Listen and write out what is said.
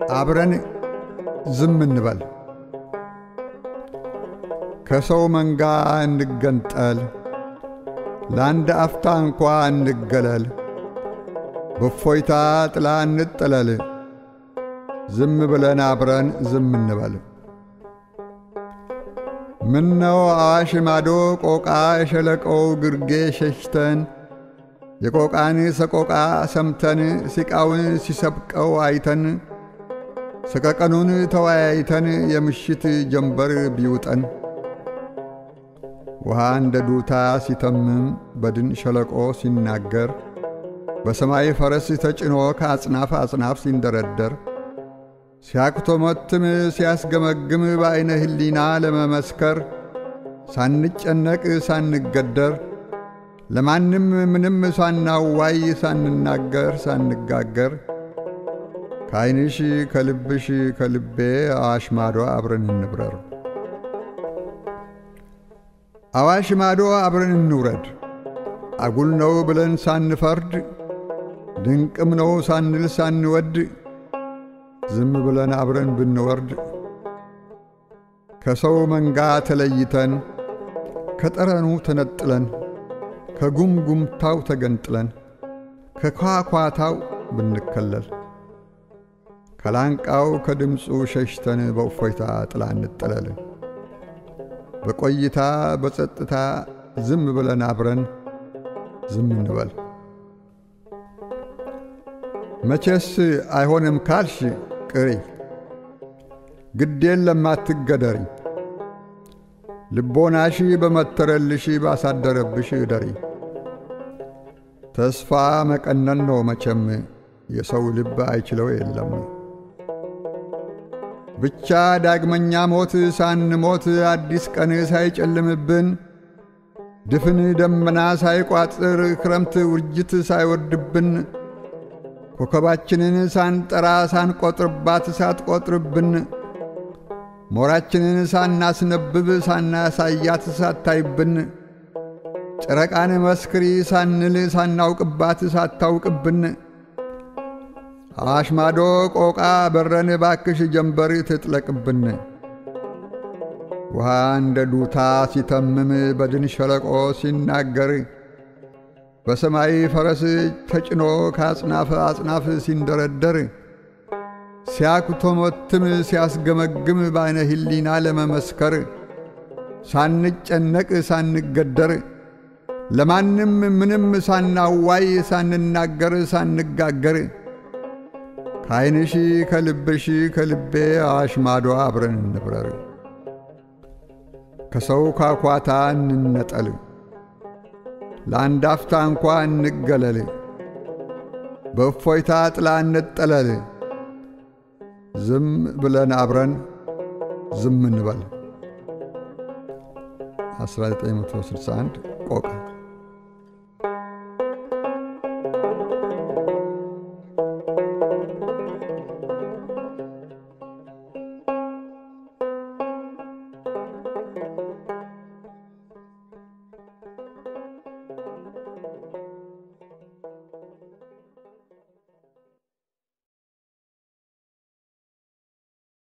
አብረን ዝም እንበል ከሰው መንጋ እንገንጠል ለአንድ አፍታ እንኳ እንገለል በፎይታ ጥላ እንጠለል ዝም ብለን አብረን ዝም እንበል ምነው አዋሽ ማዶ ቆቃ የሸለቆው ግርጌ ሸሽተን የቆቃን ሰቆቃ ሰምተን ሲቃውን ሲሰብቀው አይተን ሰቀቀኑን ተወያይተን የምሽት ጀንበር ቢውጠን ውሃ እንደ ዱታ ሲተምም በድን ሸለቆ ሲናገር በሰማይ ፈረስ ተጭኖ ከአጽናፍ አጽናፍ ሲንደረደር ሲያክቶመትም ሲያስገመግም በአይነ ህሊና ለመመስከር ሳንጨነቅ ሳንገደር ለማንም ምንም ሳናዋይ ሳንናገር ሳንጋገር ከአይንሽ ከልብሽ ከልቤ አዋሽ ማዶ አብረን እንብረር አዋሽ ማዶ አብረን እንውረድ አጉል ነው ብለን ሳንፈርድ ድንቅም ነው ሳንል ሳንወድ ዝም ብለን አብረን ብንወርድ ከሰው መንጋ ተለይተን ከጠረኑ ተነጥለን ከጉምጉምታው ተገንጥለን ከኳኳታው ብንከለል ከላንቃው ከድምፁ ሸሽተን በእፎይታ ጥላ እንጠለል በቆይታ በጸጥታ ዝም ብለን አብረን ዝም እንበል መቼስ አይሆንም ካልሽ ቅሪ ግዴን ለማትገደሪ ልቦናሽ በመተረልሽ ባሳደረብሽ ደሪ ተስፋ መቀነን ነው መቼም የሰው ልብ አይችለው የለም ብቻ ዳግመኛ ሞት ሳንሞት አዲስ ቀን ሳይጨልምብን ድፍን ደመና ሳይቋጥር ክረምት ውርጅት ሳይወርድብን ኮከባችንን ሳንጠራ ሳንቆጥርባት ሳትቆጥርብን ሞራችንን ሳናስነብብ ሳናሳያት ሳታይብን ጨረቃን መስክሪ ሳንል ሳናውቅባት ሳታውቅብን አዋሽ ማዶ ቆቃ በረን ባክሽ ጀንበር ትጥለቅብን ውሃ እንደ ዱታ ሲተምም በድን ሸለቆ ሲናገር በሰማይ ፈረስ ተጭኖ ከአጽናፍ አጽናፍ ሲንደረደር ሲያክቶመትም ሲያስገመግም በአይነ ህሊና ለመመስከር ሳንጨነቅ ሳንገደር ለማንም ምንም ሳናዋይ ሳንናገር ሳንጋገር ከአይንሽ ከልብሽ ከልቤ አዋሽ ማዶ አብረን እንብረር ከሰው ኳኳታ እንነጠል ለአንድ አፍታ እንኳ እንገለል በእፎይታ ጥላ እንጠለል ዝም ብለን አብረን ዝም እንበል 1961 ቆቃ